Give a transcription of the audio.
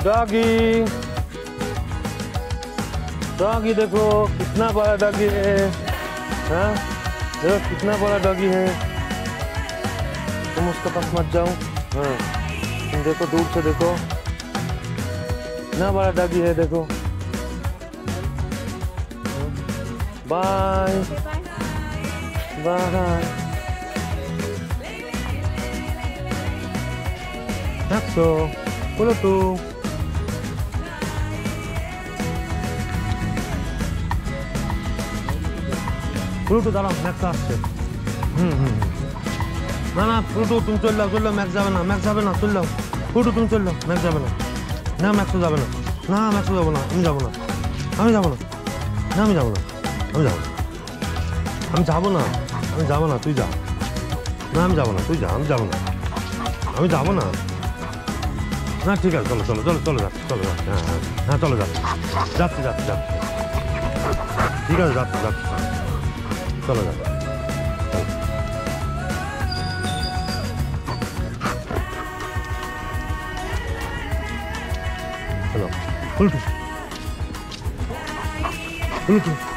Doggy doggy देखो कितना बड़ा डॉगी है। हाँ देखो कितना बड़ा डॉगी है। तुम उसके पास मत जाओ। हाँ तुम देखो दूर से देखो कितना बड़ा डॉगी है देखो। Bye bye. एक्सो प्लूटो प्लूटो दाঁড়াও ম্যাক্স আসছে। না না প্লুটো তুমি চল যাও ম্যাক্স যাবে না চল যাও প্লুটো তুমি চল যাও ম্যাক্স যাবে না ম্যাক্সও যাবে না ম্যাক্সও যাবো না আমি যাবো না আমি যাবো না তুই যা। আমি যাবো না তুই যা আমি যাবো না না ঠিক আছে চলো যাচ্ছি হ্যাঁ চলো যাচ্ছি ঠিক আছে যাচ্ছি চলো যাচ্ছি। চলো প্লুটো